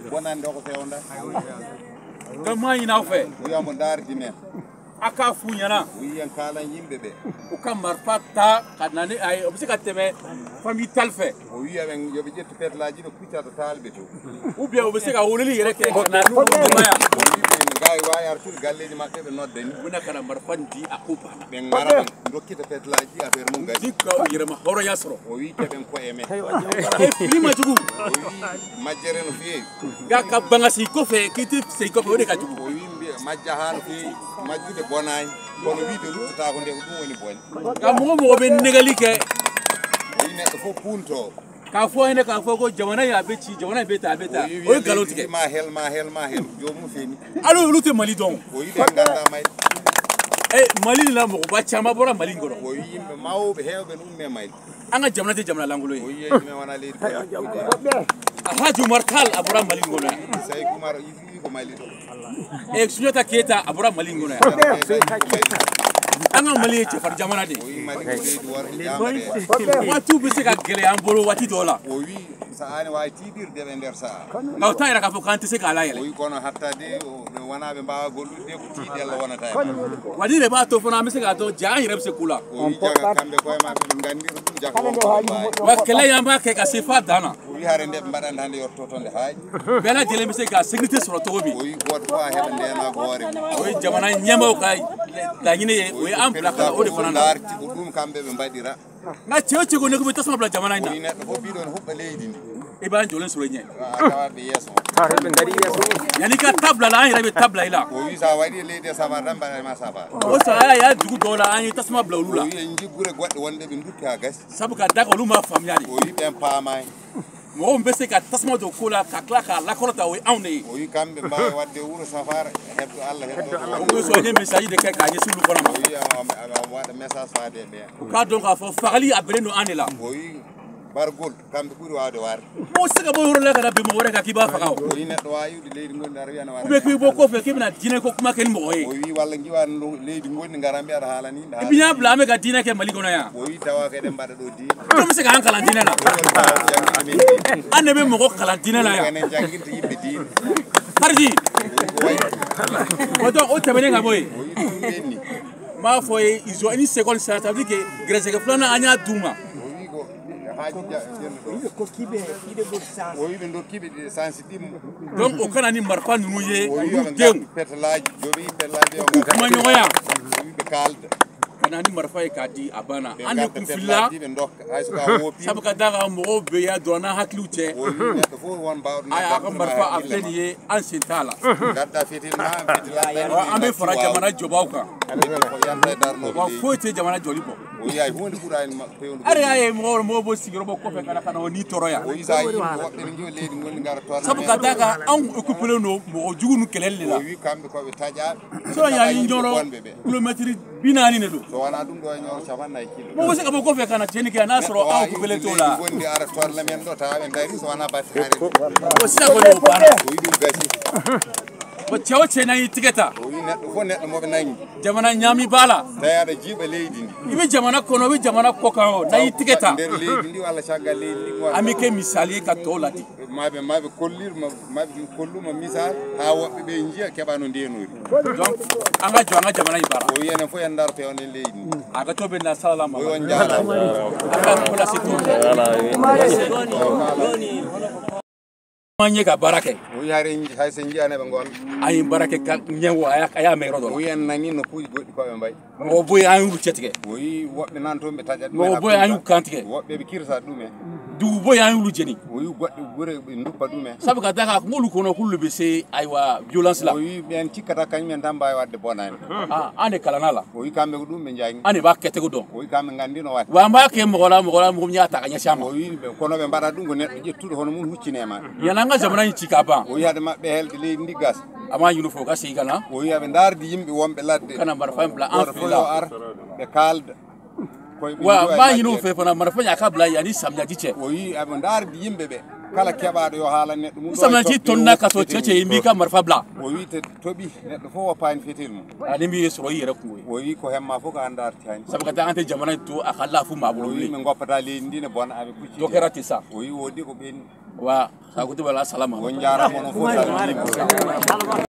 bonande ko fewda gama ina fe wiyamo dardi men aka funyana wiyan kala yimbe be o kam marfata kanani ay obsika teme fami talfe o wiya ben yobe jettu petlaji do kuccata talbe to ou bien obsika woneli yere ke na nu maya gay wayar tur galleji makbe be noddani wona kana marfandi akupa be ngara dokkita petlaji affaire mum gadi dikka yere ma horo yasro o wi keben ko eme e prima jugu o wi majjere no fi ga ka bangasi ko fe kiti sey ko woni ka jugu o wi majja hanu fi majjude bonay kono wiide luttata ko nde ko dum woni boni ga mo be negali ke o wi neddo fo punto ka fo ene ka fo ko jamana ya be ci jamana be ta o galotike ma hel jomu feni alo lute mali don o wi be nganda may mali la mo ba chama bora mali ngoro o wi yimbe mawbe hewbe dum me may anga jamana te jamana langulo o wi me wana leedi Alhaji Martal abura mali ngoro say kumar yi ko mali Sunyata Keita abura mali ngoro anga mali ci far jamana de o wi mali leedi war jamade watu bi se ka gele an bolo wati dola o wi saani way tidirde be nder sa ngaw tan ra ka fo kanti se ka la yele o wi kono hattade o wana be mbawa gollude ko tidel wonata wadi le ba to fona mi se ka to jaan yere se kula o wi jaga kambe koy ma be ngandiro dum jakko wa kele yamba ke ka sifa dana o wi hare nde mbadan hande yorto tonde haaj bela jele mi se ka sécurité sur to bi o wi goto fo heba ndena gore o wi jamana nyemo kay la nyine o wi am plaka o de fona darti ko dum kambe be mbadira na cece go ne ko tasma bla jamana ina o wi neddo fo bidon hubba leydi ndi e ba jolen suro nye tawabe yeso yani ka tabla la an be tabla ila o wi sa wadi leydi safar dan bana ma safar o sa ya dugu dola an tasma bla ulula o wi en jigure godde wonde be dutta gas sabu ka daga luma famyari o wi ben paamay mo be se ka tasma do kola ka klaka la korta o awne o wi kambe mbawi wadde wuro safar hebdo Allah hebdo o so ne message de ka je sulu kono o wi am wada message faade be ka donc a fo fagali abele no anela o wi bargol kambe buri wawde war mo se ka bo horo la ka be mo wore ka kiba fa kaw o wi neddo wayude leydi gondi ar wiana war be ki bo ko fe kibna dine ko kuma ken mo o wi walla jiwan leydi gondi ngarambe ar halani da binya bla me ka dine ke mali gono ya o wi tawa ke dem bada do di to mi se ka hankala dine la ane be mo ko kala dine la ya enen janginte yimbe di harji o do o tabene ka boy o wi dum benni ma fo izo ani seconde ça ça veut dire que grèce que flana anya duma o wi ko haaji jenno ko kibe ide go sans o wi be dokkibe sansi dim donc o kana ni marfa nunu ye o wi du be dem petlaji jobi petlaji o kuma nyoya o wi be kalda kana ni marfa e kadi abana ande ku filla be ndokka ay suka wopi sabu ka daga mo be ya dona haklu te o wi neddo fo won bawdo ay aka marfa afeni ye an sintala gadda fitil ma fitil ambe fara jamana jobaw ka ko yanta darno wa foite jamana joli bo o wi ay hunde buray ma pewndo are ay mo bo sigiro bo ko fe kana kana ni toroya o wi sa yimbe wobbe ni joli leydi gondi ngara torna sabu ka daga an occupé no mo jugunu kelelle la o wi kambe ko be tajaabe so ya yi njoro kilometre binani ne do so wana dum do ñoro cabanay kilo mo wose ka bo ko fe kana teni ke na soro an occupé to la gondi ara torna men do tawen dari so wana batare o sita ko no bana o wi dum gasi o cewo ce nayi tigeta o wi neddo fo neddo mo be nangi jamana nyami bala tayada jiba leydi ndi ibe jamana kono bi jamana kokan o nayi tigeta nder leydi ndi walla caggal leydi ndi ngora ami ke misali ka to lati mabe kollirma mabe kolluma misal ha wobbe be jiya kebano ndenori donc anga jo anga jamana ibara o yenen fo en darto on leydi ndi aga to be na sala ma o yon jaala anga ko la sito manye ka barake o yare hay sen jiane be gol ay barake ka nyewo aya me rodo o yen nani no puuji goddi ko be mbay mo boy ayu cetike o yi wobbe nan to be tajat mo boy ayu kantike wobbe be kirsa dume du boy ayu lu jeni o yi goddi gure be nduppa dume sabu ka daga ko lu kono kullu be se aywa violence la o yi ben tikata kany men dambay wadde bonani ane kala nala o yi kambe ko dum be jangi ane ba kete ko don o yi kambe ngandino wat wa ma ke mo nyata ka nyashama o yi be kono be mbada dum ko neddo jettudo hono mun huccinema yana nga jamana ci ka ba o yi hade mabbe helde leydi ndigas ama yunu fo ka sey kana o yi abe dardi yimbe wombe ladde kana bar fam bla en fila ar be kalda wa ma yunu fe fana mar fanya ka bla yani samnya dice o yi abe dardi yimbe be kala kebaado yo haala neddo mum samnya ci tonna ka to cece yimbi ka mar fa bla o yi te tobi neddo fo wopani fetel mum ani mi so yere ko o yi ko hemma fo ko andarti hani sabu ka ta ante jamana to akalla fu ma o bulu yi min goppata leydi ndi ne bona abe kucci do kerati sa o yi wodi ko ben wa sakuti wala salama wonjara mono fo